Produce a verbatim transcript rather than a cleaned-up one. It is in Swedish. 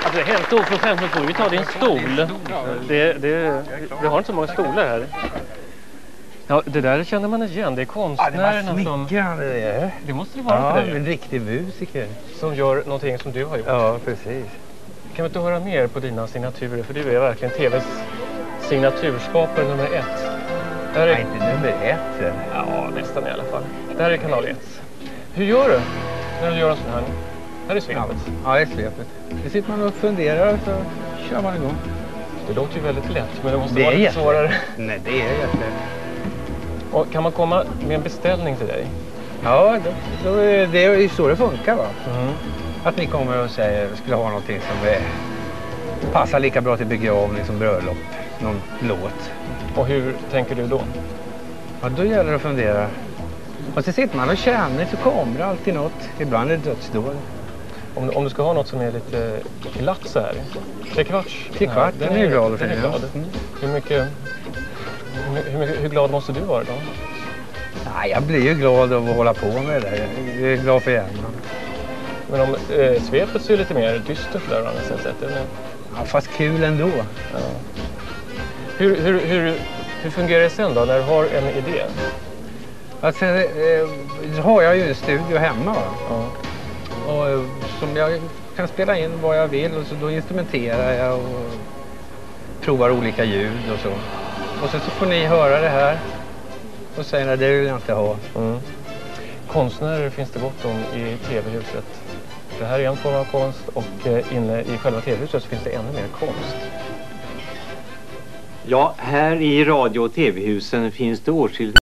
Alltså, helt oförskämt, nu får vi ta din stol. Det, det, vi har inte så många stolar här. Ja, det där känner man igen. Det är konstnärerna ja, som... det är. Det måste det vara ja, för dig. en riktig musiker. Som gör någonting som du har gjort. Ja, precis. Kan vi inte höra mer på dina signaturer? För du är verkligen tvs signaturskapare nummer ett. Det här är... Nej, inte nummer ett. Eller? Ja, nästan i alla fall. Det här är kanal ett. Hur gör du när du gör en sån här? Här är svepet. Ja, det är svepet. Det sitter man och funderar och så kör man igång. Det låter ju väldigt lätt, men det måste det vara är lite svårare. Nej, det är jättelätt. Och kan man komma med en beställning till dig? Ja, då, då är det är ju så det funkar, va? Mm. Att ni kommer och säger att vi skulle ha någonting som är, passar lika bra till begravning som bröllop. Någon låt. Och hur tänker du då? Ja, då gäller det att fundera. Och så sitter man och känner så kommer det alltid något. Ibland är det dödsdåd. Om, om du ska ha något som är lite glatt så här. Tre kvarts. Tre kvart, ja, den är ju glad. Den är glad. Mm. Hur, mycket, hur, mycket, hur glad måste du vara då? Nej, jag blir ju glad av att hålla på med det. Jag är glad för hjärnan. Men om eh, svepet så är lite mer dystert där, annars sätt, eller? Ja, fast kul ändå. Ja. Hur, hur, hur, hur fungerar det sen då när du har en idé? Alltså, eh, har jag ju en studio hemma, va? Ja. Och, eh, som jag kan spela in vad jag vill, och så då instrumenterar jag och provar olika ljud och så. Och sen så får ni höra det här och säger att det vill jag inte ha. Mm. Konstnärer finns det gott om i tv-huset. Det här är en form av konst, och inne i själva tv-huset så finns det ännu mer konst. Ja, här i radio- och tv-husen finns det åtskilligt